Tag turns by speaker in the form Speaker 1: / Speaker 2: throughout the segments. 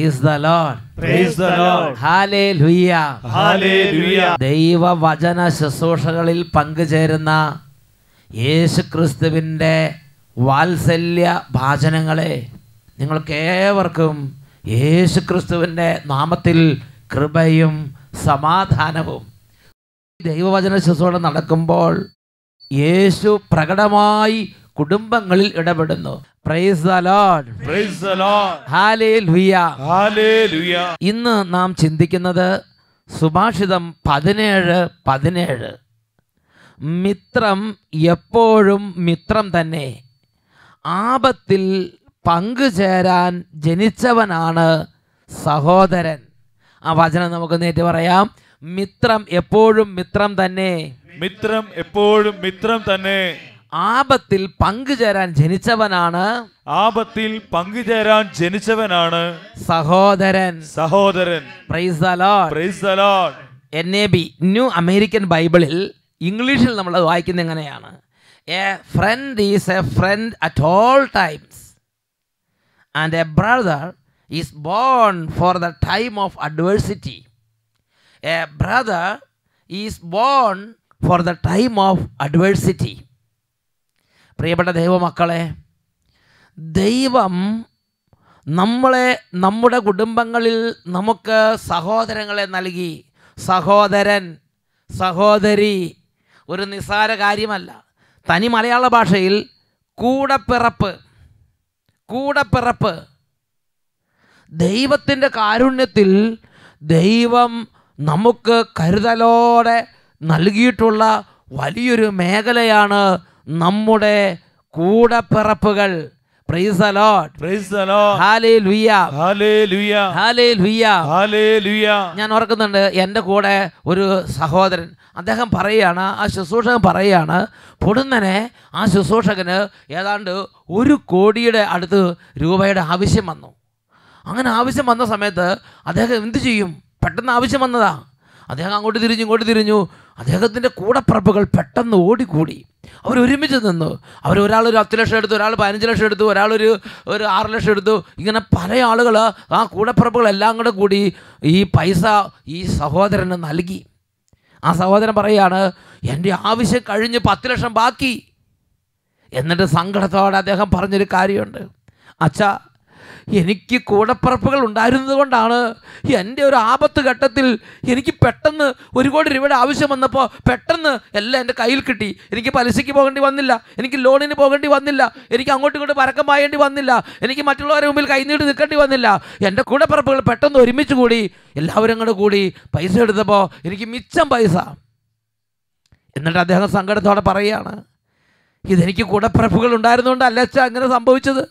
Speaker 1: Praise the Lord.
Speaker 2: Praise the Lord.
Speaker 1: Hallelujah.
Speaker 2: Hallelujah.
Speaker 1: ദൈവവചന ശുശ്രൂഷകളിൽ പങ്കുചേരുന്ന യേശുക്രിസ്തുവിൻ്റെ വാത്സല്യ ഭാചനങ്ങളെ നിങ്ങൾക്കേവർക്കും യേശുക്രിസ്തുവിൻ്റെ നാമത്തിൽ കൃപയും സമാധാനവും. ദൈവവചന ശുശ്രൂഷ നടക്കുമ്പോൾ യേശു പ്രകടമായി കുടുംബങ്ങളിൽ ഇടപെടുന്നു. Praise the Lord.
Speaker 2: Praise the Lord.
Speaker 1: Hallelujah.
Speaker 2: Hallelujah.
Speaker 1: ഇന്ന് നാം ചിന്തിക്കുന്നത് സുഭാഷിതം 17:17. മിത്രം എപ്പോഴും മിത്രം തന്നെ, ആപത്തിൽ പങ്കുചേരാൻ ജനിച്ചവനാണ് സഹോദരൻ. ആ വചനം നമുക്ക് നേരിട്ട് പറയാം. മിത്രം എപ്പോഴും മിത്രം തന്നെ,
Speaker 2: മിത്രം എപ്പോഴും മിത്രം തന്നെ,
Speaker 1: ആപത്തിൽ പങ്കുചേരാൻ ജനിച്ചവനാണ്,
Speaker 2: ആപത്തിൽ പങ്കുചേരാൻ ജനിച്ചവനാണ്
Speaker 1: സഹോദരൻ.
Speaker 2: സഹോദരൻ.
Speaker 1: Praise the Lord.
Speaker 2: Praise the Lord.
Speaker 1: NAB New American ബൈബിളിൽ ഇംഗ്ലീഷിൽ നമ്മൾ വായിക്കുന്നത് എങ്ങനെയാണ്? A friend is a friend at all times and a brother is born for the time of adversity. A brother is born for the time of adversity. പ്രിയപ്പെട്ട ദൈവമക്കളെ, ദൈവം നമ്മളെ നമ്മുടെ കുടുംബങ്ങളിൽ നമുക്ക് സഹോദരങ്ങളെ നൽകി. സഹോദരൻ, സഹോദരി ഒരു നിസ്സാര കാര്യമല്ല. തനി മലയാള ഭാഷയിൽ കൂടപ്പിറപ്പ്, കൂടപ്പിറപ്പ്. ദൈവത്തിൻ്റെ കാരുണ്യത്തിൽ ദൈവം നമുക്ക് കരുതലോടെ നൽകിയിട്ടുള്ള വലിയൊരു മേഖലയാണ് നമ്മുടെ കൂടപ്പിറപ്പുകൾ. Praise the Lord.
Speaker 2: Praise the Lord.
Speaker 1: Hallelujah.
Speaker 2: Hallelujah.
Speaker 1: Hallelujah.
Speaker 2: Hallelujah.
Speaker 1: ഞാൻ ഓർക്കുന്നുണ്ട്, എൻ്റെ കൂടെ ഒരു സഹോദരൻ, അദ്ദേഹം പറയുകയാണ്, ആ ശുശ്രൂഷകൻ പറയുകയാണ്, പൊടുന്നനെ ആ ശുശ്രൂഷകന് ഏതാണ്ട് 1 കോടിയുടെ അടുത്ത് രൂപയുടെ ആവശ്യം വന്നു. അങ്ങനെ ആവശ്യം വന്ന സമയത്ത് അദ്ദേഹം എന്ത് ചെയ്യും? പെട്ടെന്ന് ആവശ്യം വന്നതാ. അദ്ദേഹം അങ്ങോട്ട് തിരിഞ്ഞു ഇങ്ങോട്ട് തിരിഞ്ഞു. അദ്ദേഹത്തിൻ്റെ കൂടപ്പിറപ്പുകൾ പെട്ടെന്ന് ഓടിക്കൂടി. അവരൊരുമിച്ച് നിന്നു. ഒരാൾ ഒരു 10 ലക്ഷം എടുത്തു, ഒരാൾ 15 ലക്ഷം എടുത്തു, ഒരാൾ ഒരു 6 ലക്ഷം എടുത്തു. ഇങ്ങനെ പല ആളുകൾ ആ കൂടപ്പിറപ്പുകളെല്ലാം കൂടെ കൂടി ഈ പൈസ ഈ സഹോദരന് നൽകി. ആ സഹോദരൻ പറയുകയാണ്, എൻ്റെ ആവശ്യം കഴിഞ്ഞ് 10 ലക്ഷം ബാക്കി. എന്നിട്ട് സങ്കടത്തോടെ അദ്ദേഹം പറഞ്ഞൊരു കാര്യമുണ്ട്, അച്ഛാ, എനിക്ക് കൂടപ്പിറപ്പുകൾ ഉണ്ടായിരുന്നത് കൊണ്ടാണ് എൻ്റെ ഒരു ആപത്ത് ഘട്ടത്തിൽ എനിക്ക് പെട്ടെന്ന് 1 കോടി രൂപയുടെ ആവശ്യം വന്നപ്പോൾ പെട്ടെന്ന് എല്ലാം എൻ്റെ കയ്യിൽ കിട്ടി. എനിക്ക് പലിശയ്ക്ക് പോകേണ്ടി വന്നില്ല, എനിക്ക് ലോണിന് പോകേണ്ടി വന്നില്ല, എനിക്ക് അങ്ങോട്ടും ഇങ്ങോട്ട് പരക്കം പായേണ്ടി വന്നില്ല, എനിക്ക് മറ്റുള്ളവരുടെ മുമ്പിൽ കൈനീട്ടി നിൽക്കേണ്ടി വന്നില്ല. എൻ്റെ കൂടപ്പിറപ്പുകൾ പെട്ടെന്ന് ഒരുമിച്ച് കൂടി, എല്ലാവരും കൂടെ കൂടി പൈസ എടുത്തപ്പോൾ എനിക്ക് മിച്ചം പൈസ. എന്നിട്ട് അദ്ദേഹം സങ്കടത്തോടെ പറയുകയാണ്, ഇതെനിക്ക് കൂടപ്പിറപ്പുകൾ ഉണ്ടായിരുന്നുകൊണ്ടല്ല അച്ഛാ അങ്ങനെ സംഭവിച്ചത്.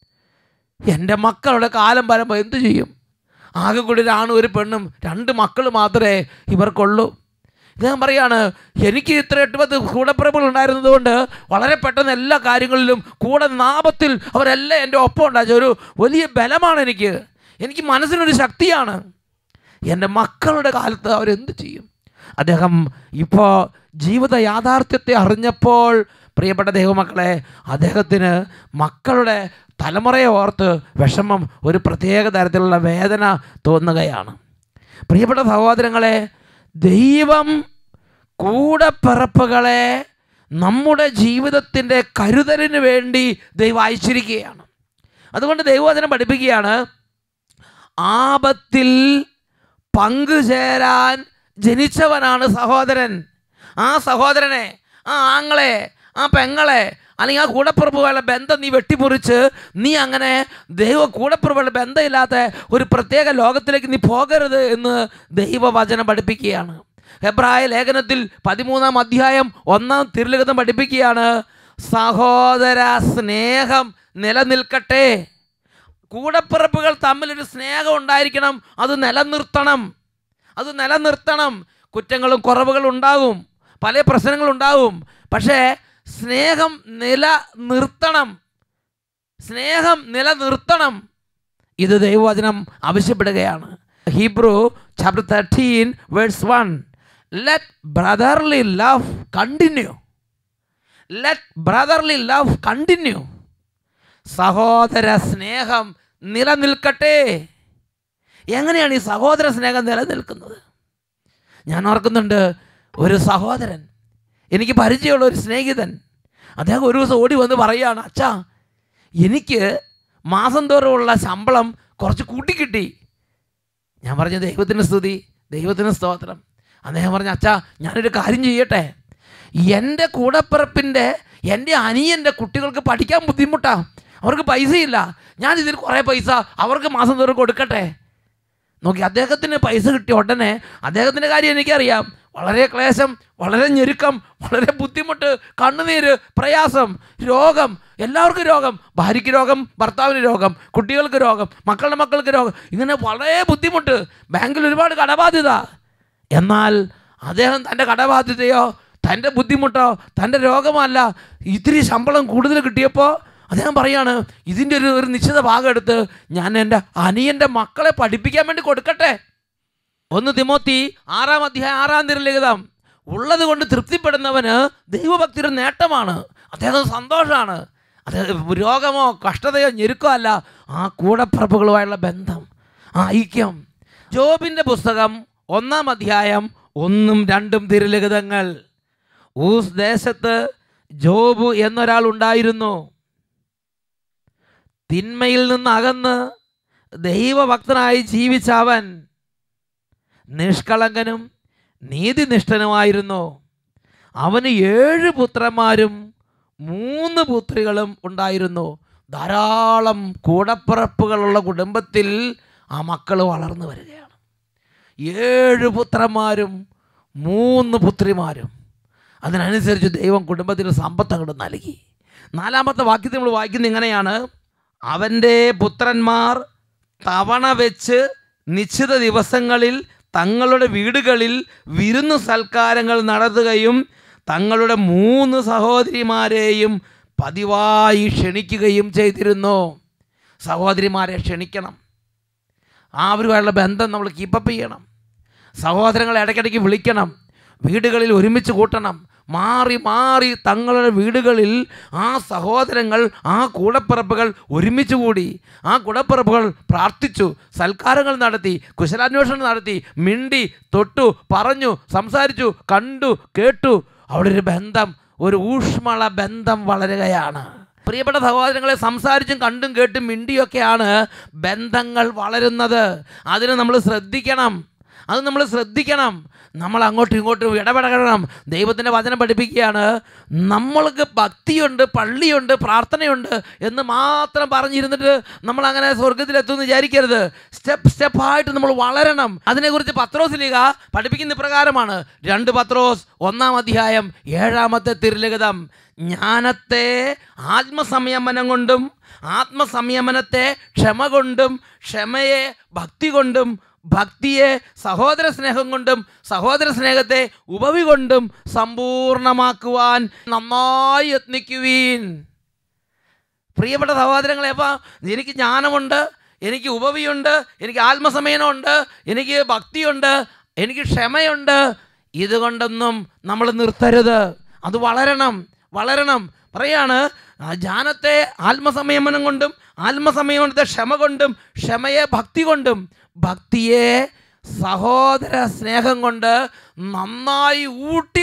Speaker 1: എൻ്റെ മക്കളുടെ കാലം വരുമ്പോൾ എന്തു ചെയ്യും? ആകെ കൂടി ഒരാണും ഒരു പെണ്ണും 2 മക്കൾ മാത്രമേ ഇവർക്കുള്ളൂ. ഇദ്ദേഹം പറയാണ്, എനിക്ക് ഇത്ര 8-10 കൂടപ്പിറപ്പുകൾ ഉണ്ടായിരുന്നത് കൊണ്ട് വളരെ പെട്ടെന്ന് എല്ലാ കാര്യങ്ങളിലും കൂടെ നാപത്തിൽ അവരെല്ലാം എൻ്റെ ഒപ്പം ഉണ്ടാച്ച ഒരു വലിയ ബലമാണ് എനിക്ക് മനസ്സിനൊരു ശക്തിയാണ്. എൻ്റെ മക്കളുടെ കാലത്ത് അവരെന്ത് ചെയ്യും? അദ്ദേഹം ഇപ്പോൾ ജീവിത യാഥാർത്ഥ്യത്തെ അറിഞ്ഞപ്പോൾ, പ്രിയപ്പെട്ട ദൈവമക്കളെ, അദ്ദേഹത്തിന് മക്കളുടെ തലമുറയെ ഓർത്ത് വിഷമം, ഒരു പ്രത്യേക തരത്തിലുള്ള വേദന തോന്നുകയാണ്. പ്രിയപ്പെട്ട സഹോദരങ്ങളെ, ദൈവം കൂടപ്പിറപ്പുകളെ നമ്മുടെ ജീവിതത്തിൻ്റെ കരുതലിന് വേണ്ടി ദൈവം അയച്ചിരിക്കുകയാണ്. അതുകൊണ്ട് ദൈവവചനം പഠിപ്പിക്കുകയാണ്, ആപത്തിൽ പങ്കുചേരാൻ ജനിച്ചവനാണ് സഹോദരൻ. ആ സഹോദരനെ, ആ ആങ്ങളെ, ആ പെങ്ങളെ, അല്ലെങ്കിൽ ആ കൂടപ്പിറപ്പുകളുടെ ബന്ധം നീ വെട്ടിമുറിച്ച് നീ അങ്ങനെ ദൈവ കൂടപ്പിറപ്പുകളുടെ ബന്ധമില്ലാത്ത ഒരു പ്രത്യേക ലോകത്തിലേക്ക് നീ പോകരുത് എന്ന് ദൈവവചനം പഠിപ്പിക്കുകയാണ്. ഹെബ്രായ ലേഖനത്തിൽ 13-ാം അധ്യായം 1-ാം തിരുലിഖിതം പഠിപ്പിക്കുകയാണ്, സഹോദര സ്നേഹം നിലനിൽക്കട്ടെ. കൂടപ്പിറപ്പുകൾ തമ്മിലൊരു സ്നേഹം ഉണ്ടായിരിക്കണം, അത് നിലനിർത്തണം. കുറ്റങ്ങളും കുറവുകളും ഉണ്ടാവും, പല പ്രശ്നങ്ങളുണ്ടാവും, പക്ഷേ സ്നേഹം നിലനിർത്തണം. ഇത് ദൈവവചനം ആവശ്യപ്പെടുകയാണ്. Hebrew chapter 13:1, let brotherly love continue. സഹോദര സ്നേഹം നിലനിൽക്കട്ടെ. എങ്ങനെയാണ് ഈ സഹോദര സ്നേഹം നിലനിൽക്കുന്നത്? ഞാൻ ഓർക്കുന്നുണ്ട്, ഒരു സഹോദരൻ, എനിക്ക് പരിചയമുള്ള ഒരു സ്നേഹിതൻ, അദ്ദേഹം ഒരു ദിവസം ഓടി വന്ന് പറയുകയാണ്, അച്ഛാ, എനിക്ക് മാസം തോറുമുള്ള ശമ്പളം കുറച്ച് കൂട്ടിക്കിട്ടി. ഞാൻ പറഞ്ഞു, ദൈവത്തിന് സ്തുതി, ദൈവത്തിന് സ്തോത്രം. അദ്ദേഹം പറഞ്ഞു, അച്ഛാ, ഞാനൊരു കാര്യം ചെയ്യട്ടെ, എൻ്റെ കൂടപ്പിറപ്പിൻ്റെ എൻ്റെ അനിയൻ്റെ കുട്ടികൾക്ക് പഠിക്കാൻ ബുദ്ധിമുട്ടാണ്, അവർക്ക് പൈസയില്ല, ഞാനിതിൽ കുറേ പൈസ അവർക്ക് മാസം തോറും കൊടുക്കട്ടെ. നോക്കി, അദ്ദേഹത്തിന് പൈസ കിട്ടിയ ഉടനെ അദ്ദേഹത്തിൻ്റെ കാര്യം എനിക്കറിയാം, വളരെ ക്ലേശം, വളരെ ഞെരുക്കം, വളരെ ബുദ്ധിമുട്ട്, കണ്ണുനീര്, പ്രയാസം, രോഗം, എല്ലാവർക്കും രോഗം, ഭാര്യയ്ക്ക് രോഗം, ഭർത്താവിന് രോഗം, കുട്ടികൾക്ക് രോഗം, മക്കളുടെ മക്കൾക്ക് രോഗം, ഇങ്ങനെ വളരെ ബുദ്ധിമുട്ട്, ബാങ്കിൽ ഒരുപാട് കടബാധ്യത. എന്നാൽ അദ്ദേഹം തൻ്റെ കടബാധ്യതയോ തൻ്റെ ബുദ്ധിമുട്ടോ തൻ്റെ രോഗമല്ല, ഇത്തിരി ശമ്പളം കൂടുതൽ കിട്ടിയപ്പോൾ അദ്ദേഹം പറയാണ്, ഇതിൻ്റെ ഒരു നിശ്ചിത ഭാഗം എടുത്ത് ഞാൻ എൻ്റെ അനിയൻ്റെ മക്കളെ പഠിപ്പിക്കാൻ വേണ്ടി കൊടുക്കട്ടെ. 1 തിമോത്തി 6-ാം അധ്യായം 6-ാം തിരുലിഖിതം, ഉള്ളത് കൊണ്ട് തൃപ്തിപ്പെടുന്നവന് ദൈവഭക്തിയുടെ നേട്ടമാണ്. അദ്ദേഹം സന്തോഷമാണ്. അദ്ദേഹം രോഗമോ കഷ്ടതയോ ഞെരുക്കോ അല്ല, ആ കൂടപ്പിറപ്പുകളുമായുള്ള ബന്ധം, ആ ഐക്യം. ജോബിൻ്റെ പുസ്തകം 1-ാം അധ്യായം 1-2 തിരുലിഖിതങ്ങൾ. ഊസ് ദേശത്ത് ജോബ് എന്നൊരാൾ ഉണ്ടായിരുന്നു. തിന്മയിൽ നിന്ന് അകന്ന് ദൈവഭക്തനായി ജീവിച്ച അവൻ നിഷ്കളങ്കനും നീതിനിഷ്ഠനുമായിരുന്നു. അവന് 7 പുത്രന്മാരും 3 പുത്രികളും ഉണ്ടായിരുന്നു. ധാരാളം കൂടപ്പിറപ്പുകളുള്ള കുടുംബത്തിൽ ആ മക്കൾ വളർന്നു വരികയാണ്. 7 പുത്രന്മാരും 3 പുത്രിമാരും. അതിനനുസരിച്ച് ദൈവം കുടുംബത്തിന് സമ്പത്ത് അങ്ങോട്ട് നൽകി. 4-ാമത്തെ വാക്യത്തിൽ നമ്മൾ വായിക്കുന്നത് ഇങ്ങനെയാണ്, അവൻ്റെ പുത്രന്മാർ തവണ വെച്ച് നിശ്ചിത ദിവസങ്ങളിൽ തങ്ങളുടെ വീടുകളിൽ വിരുന്നു സൽക്കാരങ്ങൾ നടത്തുകയും തങ്ങളുടെ 3 സഹോദരിമാരെയും പതിവായി ക്ഷണിക്കുകയും ചെയ്തിരുന്നു. സഹോദരിമാരെ ക്ഷണിക്കണം, അവരുമായുള്ള ബന്ധം നമ്മൾ കീപ്പപ്പ് ചെയ്യണം. സഹോദരങ്ങളെ ഇടയ്ക്കിടയ്ക്ക് വിളിക്കണം, വീടുകളിൽ ഒരുമിച്ച് കൂട്ടണം. മാറി മാറി തങ്ങളുടെ വീടുകളിൽ ആ സഹോദരങ്ങൾ, ആ കൂടപ്പിറപ്പുകൾ ഒരുമിച്ച് കൂടി. ആ കൂടപ്പിറപ്പുകൾ പ്രാർത്ഥിച്ചു, സൽക്കാരങ്ങൾ നടത്തി, കുശലാന്വേഷണം നടത്തി, മിണ്ടി, തൊട്ടു, പറഞ്ഞു, സംസാരിച്ചു, കണ്ടു, കേട്ടു. അവിടെ ഒരു ബന്ധം, ഒരു ഊഷ്മള ബന്ധം വളരുകയാണ്. പ്രിയപ്പെട്ട സഹോദരങ്ങളെ, സംസാരിച്ചും കണ്ടും കേട്ടും മിണ്ടിയൊക്കെയാണ് ബന്ധങ്ങൾ വളരുന്നത്. അതിന് നമ്മൾ ശ്രദ്ധിക്കണം, നമ്മൾ അങ്ങോട്ടും ഇങ്ങോട്ടും ഇടപെടണം. ദൈവത്തിൻ്റെ വചനം പഠിപ്പിക്കുകയാണ്, നമ്മൾക്ക് ഭക്തിയുണ്ട്, പള്ളിയുണ്ട്, പ്രാർത്ഥനയുണ്ട് എന്ന് മാത്രം പറഞ്ഞിരുന്നിട്ട് നമ്മൾ അങ്ങനെ സ്വർഗത്തിലെത്തുമെന്ന് വിചാരിക്കരുത്. സ്റ്റെപ്പായിട്ട് നമ്മൾ വളരണം. അതിനെക്കുറിച്ച് പത്രോസ് ലീഗ പഠിപ്പിക്കുന്ന ഇപ്രകാരമാണ്. 2 പത്രോസ് 1-ാം അധ്യായം 7-ാമത്തെ തിരുലിഖിതം, ജ്ഞാനത്തെ ആത്മസംയമനം കൊണ്ടും ആത്മസംയമനത്തെ ക്ഷമ കൊണ്ടും ക്ഷമയെ ഭക്തി കൊണ്ടും ഭക്തിയെ സഹോദര സ്നേഹം കൊണ്ടും സഹോദര സ്നേഹത്തെ ഉപവി കൊണ്ടും സമ്പൂർണമാക്കുവാൻ നന്നായി യത്നിക്കുവീൻ. പ്രിയപ്പെട്ട സഹോദരങ്ങളെ, അപ്പോൾ എനിക്ക് ജ്ഞാനമുണ്ട്, എനിക്ക് ഉപവിയുണ്ട്, എനിക്ക് ആത്മസംയമനമുണ്ട്, എനിക്ക് ഭക്തിയുണ്ട്, എനിക്ക് ക്ഷമയുണ്ട്. ഇതുകൊണ്ടൊന്നും നമ്മൾ നിർത്തരുത്. അത് വളരണം. പറയാണ്, ജ്ഞാനത്തെ ആത്മസംയമനം കൊണ്ടും ആത്മസംയമനത്തെ ക്ഷമ കൊണ്ടും ക്ഷമയെ ഭക്തി കൊണ്ടും ഭക്തിയെ സഹോദര സ്നേഹം കൊണ്ട് നന്നായി ഊട്ടി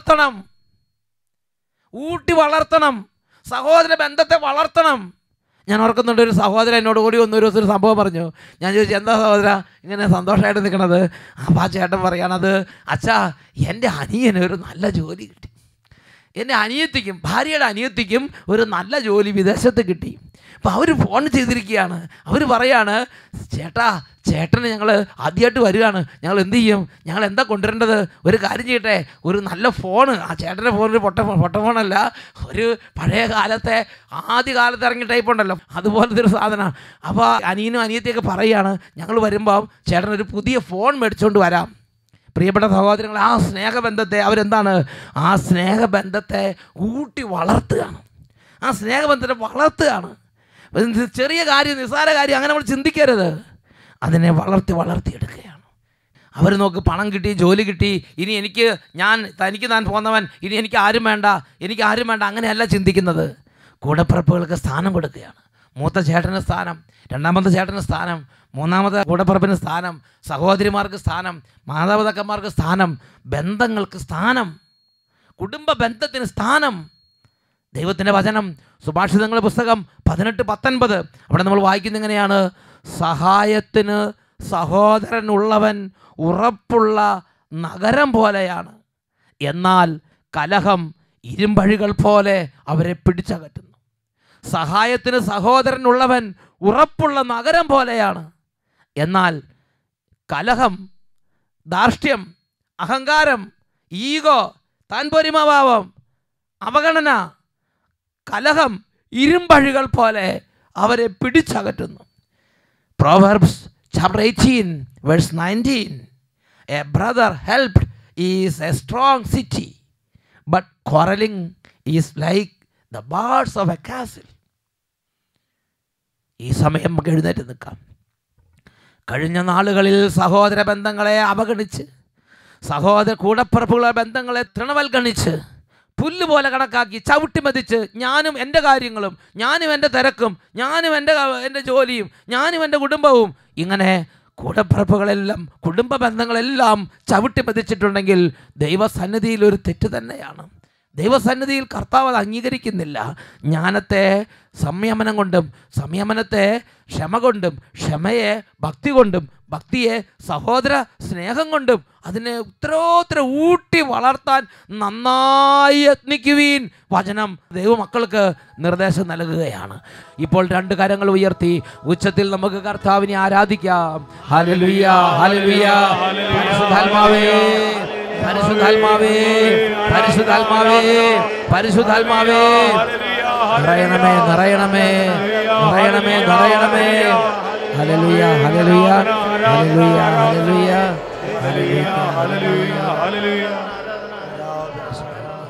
Speaker 1: വളർത്തണം. സഹോദര ബന്ധത്തെ വളർത്തണം. ഞാൻ ഓർക്കുന്നുണ്ട്, ഒരു സഹോദരൻ എന്നോട് കൂടി ഒരു ദിവസം ഒരു സംഭവം പറഞ്ഞു. ഞാൻ ചോദിച്ചു, എന്താ സഹോദര ഇങ്ങനെ സന്തോഷമായിട്ട് നിൽക്കണത്? അപ്പോൾ ആ ചേട്ടൻ പറയണത്, അച്ഛാ, എൻ്റെ അനിയന് ഒരു നല്ല ജോലി കിട്ടി. എൻ്റെ അനിയത്തിക്കും, ഭാര്യയുടെ അനിയത്തിക്കും ഒരു നല്ല ജോലി വിദേശത്ത് കിട്ടി. അപ്പോൾ അവർ ഫോൺ ചെയ്തിരിക്കുകയാണ്. അവർ പറയാണ്, ചേട്ടന് ഞങ്ങൾ ആദ്യമായിട്ട് വരികയാണ്, ഞങ്ങൾ എന്ത് ചെയ്യും, ഞങ്ങൾ എന്താ കൊണ്ടുവരേണ്ടത്? ഒരു കാര്യം ചെയ്യട്ടെ, ഒരു നല്ല ഫോണ്. ആ ചേട്ടൻ്റെ ഫോണിൽ പൊട്ട ഫോണല്ല, ഒരു പഴയ കാലത്തെ ആദ്യകാലത്ത് ഇറങ്ങിയ ടൈപ്പ് ഉണ്ടല്ലോ, അതുപോലത്തെ ഒരു സാധനമാണ്. അപ്പോൾ അനിയനും അനിയത്തിയൊക്കെ പറയുകയാണ്, ഞങ്ങൾ വരുമ്പം ചേട്ടനൊരു പുതിയ ഫോൺ മേടിച്ചുകൊണ്ട് വരാം. പ്രിയപ്പെട്ട സഹോദരങ്ങൾ, ആ സ്നേഹബന്ധത്തെ അവരെന്താണ്, ആ സ്നേഹബന്ധത്തെ ഊട്ടി വളർത്തുകയാണ്. ചെറിയ കാര്യം, നിസ്സാര കാര്യം അങ്ങനെ നമ്മൾ ചിന്തിക്കരുത്. അതിനെ വളർത്തിയെടുക്കുകയാണ്. അവർ നോക്ക്, പണം കിട്ടി, ജോലി കിട്ടി, ഇനി തനിക്ക് താൻ പോന്നവൻ, ഇനി എനിക്ക് ആരും വേണ്ട, അങ്ങനെയല്ല ചിന്തിക്കുന്നത്. കൂടപ്പിറപ്പുകൾക്ക് സ്ഥാനം കൊടുക്കുകയാണ്. മൂത്ത ചേട്ടന് സ്ഥാനം, രണ്ടാമത്തെ ചേട്ടന് സ്ഥാനം, മൂന്നാമത്തെ കൂടപ്പറപ്പിന് സ്ഥാനം, സഹോദരിമാർക്ക് സ്ഥാനം, മാതാപിതാക്കന്മാർക്ക് സ്ഥാനം, ബന്ധങ്ങൾക്ക് സ്ഥാനം, കുടുംബ ബന്ധത്തിന് സ്ഥാനം. ദൈവത്തിൻ്റെ വചനം സുഭാഷിതങ്ങളുടെ പുസ്തകം 18:19 അവിടെ നമ്മൾ വായിക്കുന്നത് എങ്ങനെയാണ്? സഹായത്തിന് സഹോദരനുള്ളവൻ ഉറപ്പുള്ള നഗരം പോലെയാണ്, എന്നാൽ കലഹം ഇരുമ്പഴികൾ പോലെ അവരെ പിടിച്ചകറ്റുന്നു. സഹായത്തിന് സഹോദരനുള്ളവൻ ഉറപ്പുള്ള നഗരം പോലെയാണ്, എന്നാൽ കലഹം, ധാർഷ്ട്യം, അഹങ്കാരം, ഈഗോ, താൻപോരിമഭാവം, അവഗണന, കലഹം ഇരുമ്പഴികൾ പോലെ അവരെ പിടിച്ചകറ്റുന്നു. Proverbs chapter 18 verse 19, a brother helped is a strong city, but quarreling is like the bars of a castle. ഈ സമയം നമുക്ക് എഴുന്നേറ്റ് നിൽക്കാം. കഴിഞ്ഞ നാളുകളിൽ സഹോദര ബന്ധങ്ങളെ അവഗണിച്ച്, കൂടപ്പിറപ്പുകളുടെ ബന്ധങ്ങളെ തൃണവൽഗണിച്ച്, പുല്ലുപോലെ കണക്കാക്കി ചവിട്ടിമതിച്ച്, ഞാനും എൻ്റെ കാര്യങ്ങളും, ഞാനും എൻ്റെ തിരക്കും, ഞാനും എൻ്റെ ജോലിയും, ഞാനും എൻ്റെ കുടുംബവും, ഇങ്ങനെ കൂടപ്പിറപ്പുകളെല്ലാം, കുടുംബ ബന്ധങ്ങളെല്ലാം ചവിട്ടിമതിച്ചിട്ടുണ്ടെങ്കിൽ ദൈവസന്നിധിയിൽ ഒരു തെറ്റ് തന്നെയാണ്. ദൈവസന്നിധിയിൽ കർത്താവ് അത് അംഗീകരിക്കുന്നില്ല. ജ്ഞാനത്തെ സംയമനം കൊണ്ടും, സംയമനത്തെ ക്ഷമ കൊണ്ടും, ക്ഷമയെ ഭക്തി കൊണ്ടും, ഭക്തിയെ സഹോദര സ്നേഹം കൊണ്ടും അതിനെ ഉത്തരോത്തര ഊട്ടി വളർത്താൻ നന്നായി യത്നിക്കുവീൻ. വചനം ദൈവമക്കൾക്ക് നിർദ്ദേശം നൽകുകയാണ്. ഇപ്പോൾ 2 കരങ്ങൾ ഉയർത്തി ഉച്ചത്തിൽ നമുക്ക് കർത്താവിനെ ആരാധിക്കാം. ഹല്ലേലൂയ, ഹല്ലേലൂയ. പരിശുദ്ധാത്മാവേ, പരിശുദ്ധാത്മാവേ, പരിശുദ്ധാത്മാവേ, പരിശുദ്ധാത്മാവേ, നിറയണമേ, നിറയണമേ, നിറയണമേ, നിറയണമേ. ഹല്ലേലൂയ, ഹല്ലേലൂയ, ഹല്ലേലൂയ, ഹല്ലേലൂയ, ഹല്ലേലൂയ, ഹല്ലേലൂയ.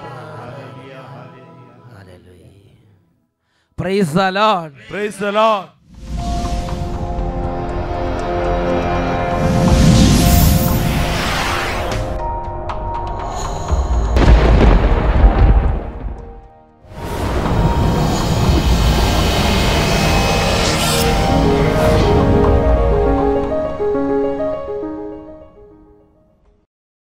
Speaker 1: Praise the Lord.
Speaker 2: Praise the Lord.